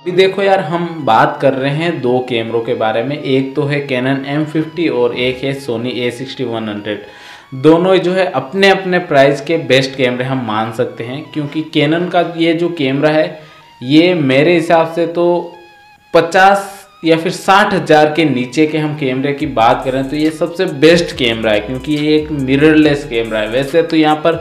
देखो यार, हम बात कर रहे हैं दो कैमरों के बारे में। एक तो है कैनन M50 और एक है सोनी A6100। दोनों जो है अपने अपने प्राइस के बेस्ट कैमरे हम मान सकते हैं, क्योंकि कैनन का ये जो कैमरा है ये मेरे हिसाब से तो 50 या फिर 60,000 के नीचे के हम कैमरे की बात करें तो ये सबसे बेस्ट कैमरा है, क्योंकि ये एक मिररलेस कैमरा है। वैसे तो यहाँ पर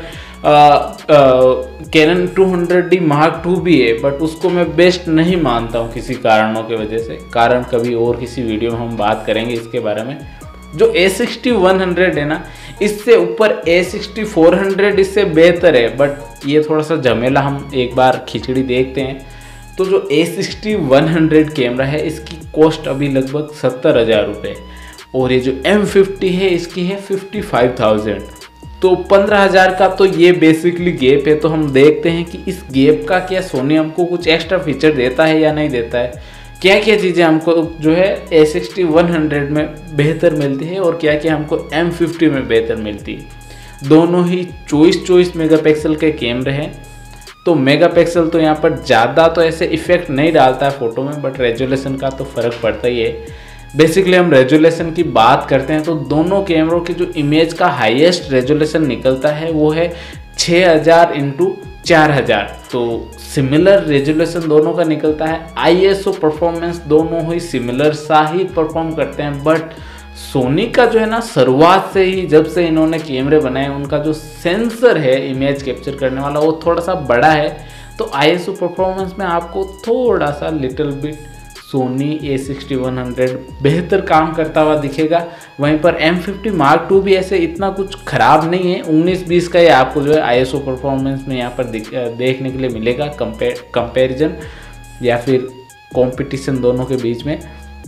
कैनन 200D Mark II भी है, बट उसको मैं बेस्ट नहीं मानता हूँ किसी कारणों की वजह से। कारण कभी और किसी वीडियो में हम बात करेंगे इसके बारे में। जो A6100 है ना, इससे ऊपर A6400 इससे बेहतर है, बट ये थोड़ा सा झमेला, हम एक बार खिचड़ी देखते हैं। तो जो A6100 कैमरा है इसकी कॉस्ट अभी लगभग 70,000 रुपये, और ये जो M50 है इसकी है 55,000। तो 15,000 का तो ये बेसिकली गैप है। तो हम देखते हैं कि इस गैप का क्या सोनी हमको कुछ एक्स्ट्रा फीचर देता है या नहीं देता है, क्या क्या चीज़ें हमको जो है A6100 में बेहतर मिलती है और क्या क्या हमको M50 में बेहतर मिलती है। दोनों ही 24 मेगापिक्सल के कैमरे हैं। तो मेगापिक्सल तो यहाँ पर ज़्यादा तो ऐसे इफेक्ट नहीं डालता है फ़ोटो में, बट रेजोल्यूशन का तो फ़र्क पड़ता ही है। बेसिकली हम रेजोल्यूशन की बात करते हैं तो दोनों कैमरों की जो इमेज का हाईएस्ट रेजोल्यूशन निकलता है वो है 6000 × 4000। तो सिमिलर रेजोल्यूशन दोनों का निकलता है। ISO परफॉर्मेंस दोनों ही सिमिलर सा ही परफॉर्म करते हैं, बट सोनी का जो है ना, शुरुआत से ही जब से इन्होंने कैमरे बनाए उनका जो सेंसर है इमेज कैप्चर करने वाला वो थोड़ा सा बड़ा है। तो ISO परफॉर्मेंस में आपको थोड़ा सा लिटिल बिट सोनी A6100 बेहतर काम करता हुआ दिखेगा। वहीं पर M50 Mark II भी ऐसे इतना कुछ ख़राब नहीं है। 19-20 का ये आपको जो है ISO परफॉर्मेंस में यहाँ पर देखने के लिए मिलेगा, कंपैरिजन या फिर कंपटीशन दोनों के बीच में।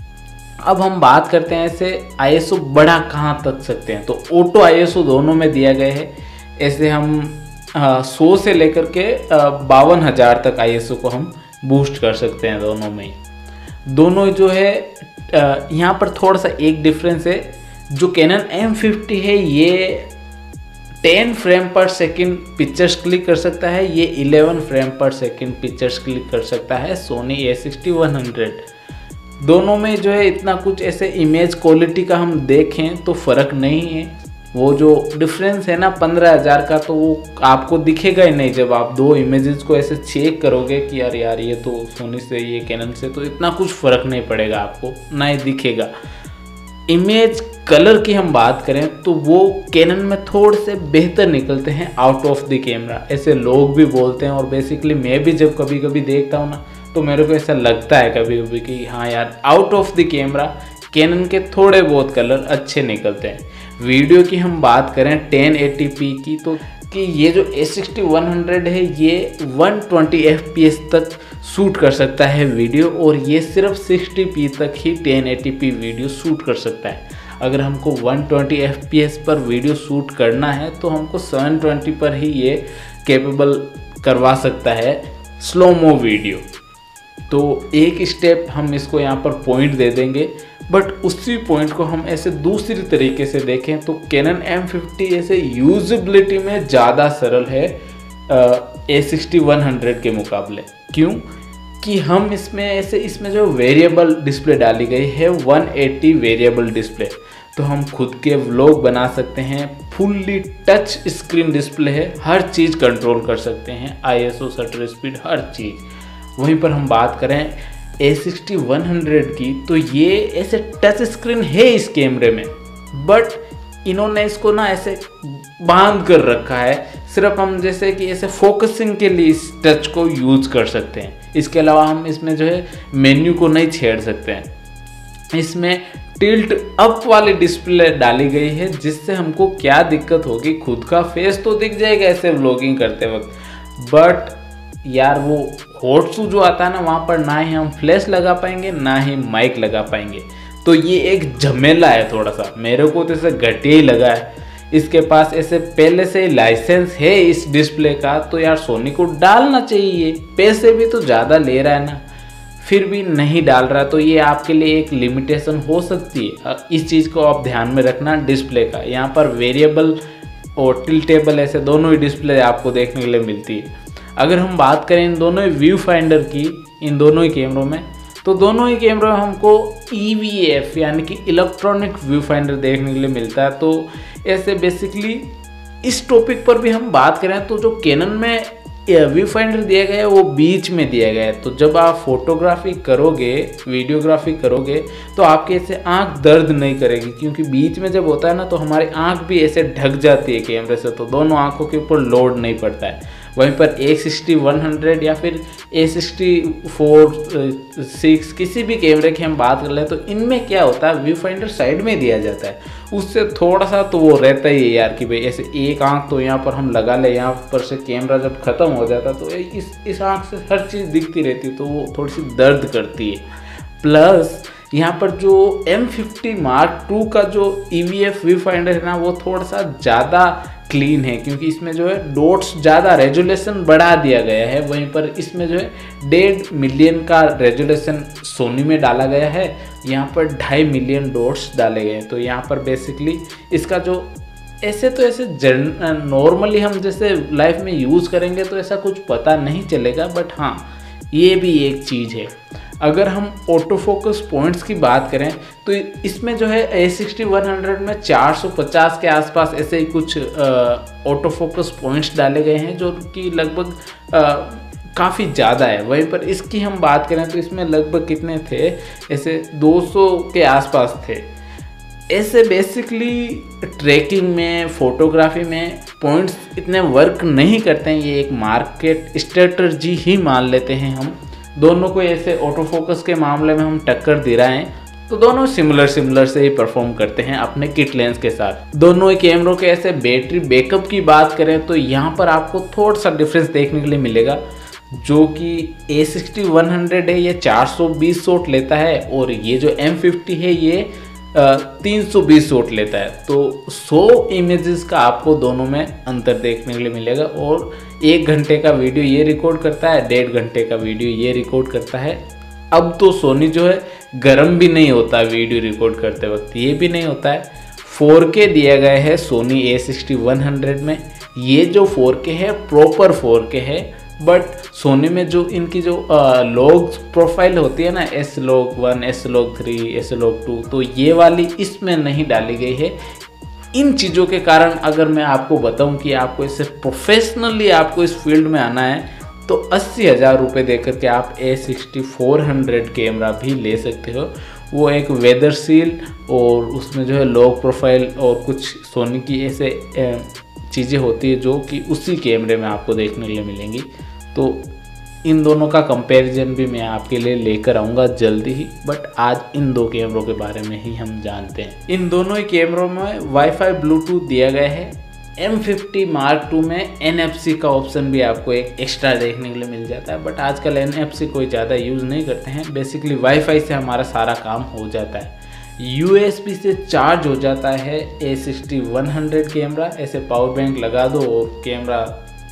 अब हम बात करते हैं ऐसे ISO बढ़ा कहाँ तक सकते हैं। तो ऑटो ISO दोनों में दिया गया है। ऐसे हम 100 से लेकर के 52,000 तक ISO को हम बूस्ट कर सकते हैं दोनों में। दोनों जो है यहाँ पर थोड़ा सा एक डिफरेंस है। जो कैनन M50 है ये 10 फ्रेम पर सेकंड पिक्चर्स क्लिक कर सकता है, ये 11 फ्रेम पर सेकंड पिक्चर्स क्लिक कर सकता है सोनी A6100। दोनों में जो है इतना कुछ ऐसे इमेज क्वालिटी का हम देखें तो फ़र्क नहीं है। वो जो डिफरेंस है ना 15,000 का, तो वो आपको दिखेगा ही नहीं जब आप दो इमेजेस को ऐसे चेक करोगे कि यार ये तो सोनी से ये कैनन से, तो इतना कुछ फ़र्क नहीं पड़ेगा आपको, ना ही दिखेगा। इमेज कलर की हम बात करें तो वो कैनन में थोड़े से बेहतर निकलते हैं आउट ऑफ द कैमरा, ऐसे लोग भी बोलते हैं। और बेसिकली मैं भी जब कभी कभी देखता हूँ ना तो मेरे को ऐसा लगता है कभी कभी कि हाँ यार, out of the camera Canon के थोड़े बहुत कलर अच्छे निकलते हैं। वीडियो की हम बात करें 1080p की, तो कि ये जो A6100 है ये 120 fps तक शूट कर सकता है वीडियो, और ये सिर्फ 60p तक ही 1080p वीडियो शूट कर सकता है। अगर हमको 120 fps पर वीडियो शूट करना है तो हमको 720 पर ही ये कैपेबल करवा सकता है स्लोमो वीडियो। तो एक स्टेप हम इसको यहाँ पर पॉइंट दे देंगे, बट उसी पॉइंट को हम ऐसे दूसरी तरीके से देखें तो कैनन M50 ऐसे यूजेबिलिटी में ज़्यादा सरल है A6100 के मुकाबले। क्यों कि हम इसमें जो वेरिएबल डिस्प्ले डाली गई है 180 वेरिएबल डिस्प्ले, तो हम खुद के व्लॉग बना सकते हैं। फुल्ली टच स्क्रीन डिस्प्ले है, हर चीज़ कंट्रोल कर सकते हैं, ISO शटर स्पीड हर चीज़। वहीं पर हम बात करें A6100 की, तो ये ऐसे टच स्क्रीन है इस कैमरे में, बट इन्होंने इसको ना ऐसे बांध कर रखा है। सिर्फ हम जैसे कि ऐसे फोकसिंग के लिए इस टच को यूज कर सकते हैं। इसके अलावा हम इसमें जो है मेन्यू को नहीं छेड़ सकते हैं। इसमें टिल्ट अप वाली डिस्प्ले डाली गई है, जिससे हमको क्या दिक्कत होगी, खुद का फेस तो दिख जाएगा ऐसे व्लॉगिंग करते वक्त, बट यार वो हॉट शू जो आता है ना, वहाँ पर ना ही हम फ्लैश लगा पाएंगे ना ही माइक लगा पाएंगे। तो ये एक झमेला है थोड़ा सा, मेरे को तो ऐसे घटिया ही लगा है। इसके पास ऐसे पहले से ही लाइसेंस है इस डिस्प्ले का, तो यार सोनी को डालना चाहिए। पैसे भी तो ज़्यादा ले रहा है ना, फिर भी नहीं डाल रहा, तो ये आपके लिए एक लिमिटेशन हो सकती है। इस चीज़ को आप ध्यान में रखना डिस्प्ले का। यहाँ पर वेरिएबल और टिल्टेबल ऐसे दोनों ही डिस्प्ले आपको देखने के लिए मिलती है। अगर हम बात करें इन दोनों व्यू फाइंडर की, इन दोनों ही कैमरों में। तो दोनों ही कैमरों में हमको EVF यानी कि इलेक्ट्रॉनिक व्यू फाइंडर देखने के लिए मिलता है। तो ऐसे बेसिकली इस टॉपिक पर भी हम बात करें तो जो कैनन में व्यू फाइंडर दिया गया है वो बीच में दिया गया है। तो जब आप फोटोग्राफी करोगे, वीडियोग्राफी करोगे तो आपके ऐसे आंख दर्द नहीं करेगी, क्योंकि बीच में जब होता है ना तो हमारी आंख भी ऐसे ढक जाती है कैमरे से, तो दोनों आंखों के ऊपर लोड नहीं पड़ता है। वहीं पर A60-100 या फिर A64-6 किसी भी कैमरे की हम बात कर लें तो इनमें क्या होता है, व्यू फाइंडर साइड में दिया जाता है, उससे थोड़ा सा तो वो रहता ही है यार कि भाई ऐसे एक आंख तो यहाँ पर हम लगा ले, यहाँ पर से कैमरा जब ख़त्म हो जाता तो इस आंख से हर चीज़ दिखती रहती, तो वो थोड़ी सी दर्द करती है। प्लस यहाँ पर जो M50 Mark II का जो EVF व्यू फाइंडर है ना वो थोड़ा सा ज़्यादा क्लीन है, क्योंकि इसमें जो है डॉट्स ज़्यादा रेजोल्यूशन बढ़ा दिया गया है। वहीं पर इसमें जो है 1.5 मिलियन का रेजोल्यूशन सोनी में डाला गया है, यहाँ पर 2.5 मिलियन डॉट्स डाले गए हैं। तो यहाँ पर बेसिकली इसका जो ऐसे नॉर्मली हम जैसे लाइफ में यूज़ करेंगे तो ऐसा कुछ पता नहीं चलेगा, बट हाँ ये भी एक चीज़ है। अगर हम ऑटो फोकस पॉइंट्स की बात करें तो इसमें जो है A60-100 में 450 के आसपास ऐसे ही कुछ ऑटो फोकस पॉइंट्स डाले गए हैं, जो कि लगभग काफ़ी ज़्यादा है। वहीं पर इसकी हम बात करें तो इसमें लगभग कितने थे, ऐसे 200 के आसपास थे। ऐसे बेसिकली ट्रैकिंग में, फोटोग्राफी में पॉइंट्स इतने वर्क नहीं करते हैं, ये एक मार्केट स्ट्रेटजी ही मान लेते हैं हम। दोनों को ऐसे ऑटो फोकस के मामले में हम टक्कर दे रहे हैं, तो दोनों सिमिलर से ही परफॉर्म करते हैं अपने किट लेंस के साथ। दोनों ही कैमरों के ऐसे बैटरी बैकअप की बात करें तो यहाँ पर आपको थोड़ा सा डिफरेंस देखने के लिए मिलेगा, जो कि A60-100 है ये 420 शॉट लेता है, और ये जो M50 है ये 320 शॉट लेता है। तो 100 इमेजेस का आपको दोनों में अंतर देखने के लिए मिलेगा। और 1 घंटे का वीडियो ये रिकॉर्ड करता है, 1.5 घंटे का वीडियो ये रिकॉर्ड करता है। अब तो सोनी जो है गर्म भी नहीं होता वीडियो रिकॉर्ड करते वक्त, ये भी नहीं होता है। 4K दिया गया है सोनी A60-100 में, ये जो 4K है प्रॉपर 4K है, बट सोनी में जो इनकी जो लॉग प्रोफाइल होती है ना, S-Log1, S-Log3, S-Log2, तो ये वाली इसमें नहीं डाली गई है। इन चीज़ों के कारण अगर मैं आपको बताऊं कि आपको इससे प्रोफेशनली आपको इस फील्ड में आना है तो 80,000 रुपये देकर के आप A60-400 कैमरा भी ले सकते हो। वो एक वेदर सील और उसमें जो है लॉग प्रोफाइल और कुछ सोनी की ऐसे चीज़ें होती है जो कि उसी कैमरे में आपको देखने के लिए मिलेंगी। तो इन दोनों का कंपैरिजन भी मैं आपके लिए लेकर आऊँगा जल्दी ही, बट आज इन दो कैमरों के बारे में ही हम जानते हैं। इन दोनों ही कैमरों में वाईफाई ब्लूटूथ दिया गया है। M50 Mark II में NFC का ऑप्शन भी आपको एक एक्स्ट्रा देखने के लिए मिल जाता है, बट आजकल NFC कोई ज़्यादा यूज़ नहीं करते हैं, बेसिकली वाईफाई से हमारा सारा काम हो जाता है। USB से चार्ज हो जाता है A60-100 कैमरा, ऐसे पावर बैंक लगा दो और कैमरा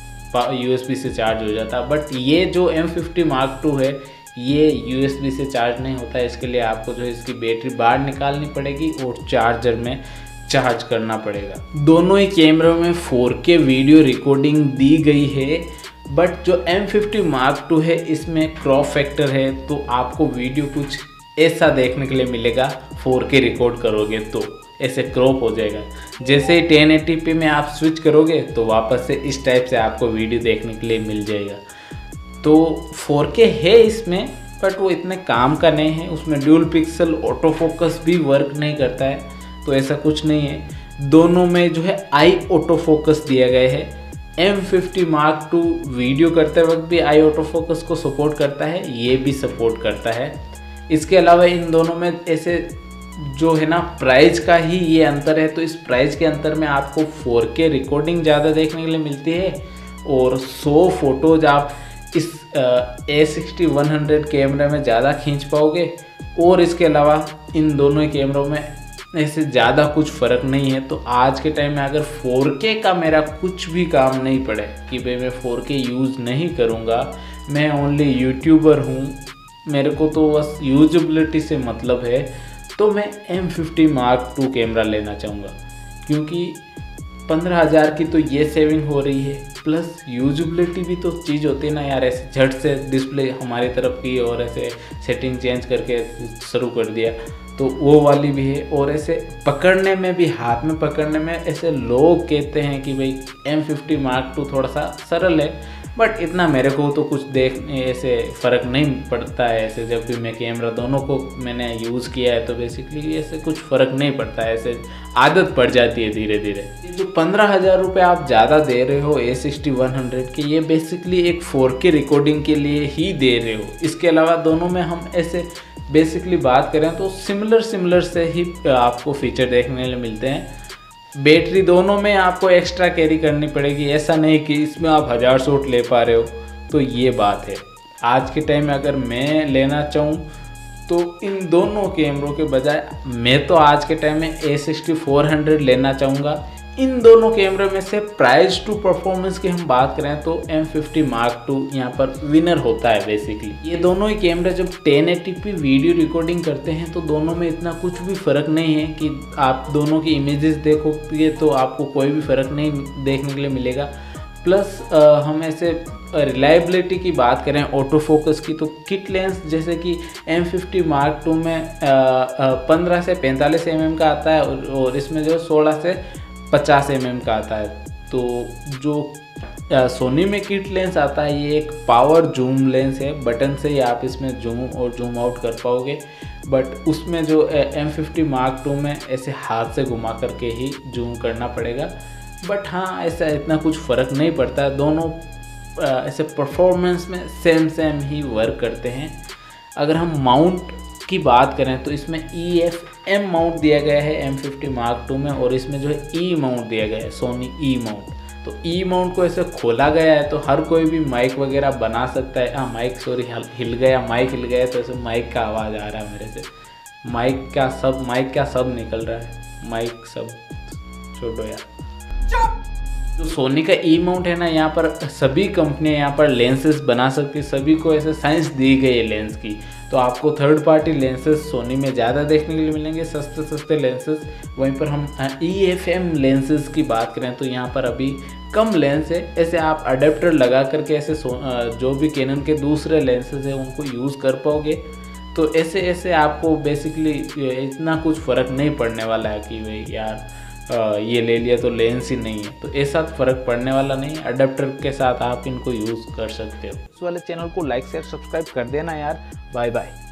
USB से चार्ज हो जाता है। बट ये जो M50 Mark II है ये USB से चार्ज नहीं होता है, इसके लिए आपको जो है इसकी बैटरी बाहर निकालनी पड़ेगी और चार्जर में चार्ज करना पड़ेगा। दोनों ही कैमरों में 4K वीडियो रिकॉर्डिंग दी गई है, बट जो M50 Mark II है इसमें क्रॉप फैक्टर है, तो आपको वीडियो कुछ ऐसा देखने के लिए मिलेगा। 4K रिकॉर्ड करोगे तो ऐसे क्रॉप हो जाएगा, जैसे ही 1080p में आप स्विच करोगे तो वापस से इस टाइप से आपको वीडियो देखने के लिए मिल जाएगा। तो 4K है इसमें, बट वो इतने काम का नहीं है। उसमें ड्यूल पिक्सल ऑटो फोकस भी वर्क नहीं करता है, तो ऐसा कुछ नहीं है। दोनों में जो है आई ऑटो फोकस दिया गया है। M50 Mark II वीडियो करते वक्त भी आई ऑटो फोकस को सपोर्ट करता है, ये भी सपोर्ट करता है। इसके अलावा इन दोनों में ऐसे जो है ना प्राइस का ही ये अंतर है, तो इस प्राइस के अंतर में आपको 4K रिकॉर्डिंग ज़्यादा देखने के लिए मिलती है और 100 फोटोज आप इस A60-100 कैमरे में ज़्यादा खींच पाओगे। और इसके अलावा इन दोनों ही कैमरों में ऐसे ज़्यादा कुछ फ़र्क नहीं है। तो आज के टाइम में अगर 4K का मेरा कुछ भी काम नहीं पड़े कि भाई मैं 4K यूज़ नहीं करूँगा, मैं ओनली यूट्यूबर हूँ, मेरे को तो बस यूजबिलिटी से मतलब है, तो मैं M50 Mark II कैमरा लेना चाहूँगा। क्योंकि 15,000 की तो ये सेविंग हो रही है, प्लस यूजबिलिटी भी तो चीज़ होती है ना यार। ऐसे झट से डिस्प्ले हमारी तरफ की और ऐसे सेटिंग चेंज करके शुरू कर दिया, तो वो वाली भी है। और ऐसे पकड़ने में भी, हाथ में पकड़ने में, ऐसे लोग कहते हैं कि भाई M50 Mark II थोड़ा सा सरल है, बट इतना मेरे को तो कुछ ऐसे फ़र्क नहीं पड़ता है। ऐसे जब भी मैं कैमरा दोनों को मैंने यूज़ किया है तो बेसिकली ऐसे कुछ फ़र्क नहीं पड़ता है, ऐसे आदत पड़ जाती है धीरे धीरे। जो 15,000 रुपये आप ज़्यादा दे रहे हो A6100 के, ये बेसिकली एक 4K रिकॉर्डिंग के लिए ही दे रहे हो। इसके अलावा दोनों में हम ऐसे बेसिकली बात करें तो सिमिलर से ही आपको फीचर देखने को मिलते हैं। बैटरी दोनों में आपको एक्स्ट्रा कैरी करनी पड़ेगी, ऐसा नहीं कि इसमें आप 1000 शॉट ले पा रहे हो। तो ये बात है। आज के टाइम में अगर मैं लेना चाहूँ तो इन दोनों कैमरों के बजाय मैं तो आज के टाइम में A6400 लेना चाहूँगा। इन दोनों कैमरे में से प्राइस टू परफॉर्मेंस की हम बात करें तो M50 Mark II यहाँ पर विनर होता है बेसिकली। ये दोनों ही कैमरे जब 1080p वीडियो रिकॉर्डिंग करते हैं तो दोनों में इतना कुछ भी फ़र्क नहीं है कि आप दोनों की इमेजेस देखोगे तो आपको कोई भी फ़र्क नहीं देखने के लिए मिलेगा। प्लस हम ऐसे रिलायबिलिटी की बात करें, ऑटो फोकस की, तो किट लेंस जैसे कि M50 Mark II में 15 से 45 mm का आता है और इसमें जो 16 से 50 mm का आता है। तो जो सोनी में किट लेंस आता है ये एक पावर जूम लेंस है, बटन से ही आप इसमें जूम और जूम आउट कर पाओगे। बट उसमें जो M50 Mark II में ऐसे हाथ से घुमा करके ही जूम करना पड़ेगा। बट हाँ, ऐसा इतना कुछ फ़र्क नहीं पड़ता है, दोनों ऐसे परफॉर्मेंस में सेम ही वर्क करते हैं। अगर हम माउंट की बात करें तो इसमें EFM माउंट दिया गया है M50 Mark II में, और इसमें जो है E माउंट दिया गया है, सोनी E माउंट। तो E माउंट को ऐसे खोला गया है तो हर कोई भी माइक वगैरह बना सकता है। हाँ, माइक हिल गया तो ऐसे माइक का आवाज़ आ रहा है मेरे से। माइक क्या सब निकल रहा है, माइक सब छोड़ो यार। जो सोनी का E माउंट है ना, यहाँ पर सभी कंपनियाँ यहाँ पर लेंसेज बना सकती, सभी को ऐसे साइंस दी गई है लेंस की। तो आपको थर्ड पार्टी लेंसेज सोनी में ज़्यादा देखने के लिए मिलेंगे, सस्ते लेंसेज। वहीं पर हम EFM लेंसेज की बात करें तो यहाँ पर अभी कम लेंस है। ऐसे आप अडेप्टर लगा करके ऐसे जो भी कैनन के दूसरे लेंसेज है उनको यूज़ कर पाओगे। तो ऐसे आपको बेसिकली इतना कुछ फ़र्क नहीं पड़ने वाला है कि भाई यार ये ले लिया तो लेंस ही नहीं है। तो ऐसा फ़र्क पड़ने वाला नहीं है, अडेप्टर के साथ आप इनको यूज़ कर सकते हो। इस वाले चैनल को लाइक शेयर सब्सक्राइब कर देना यार। Bye bye.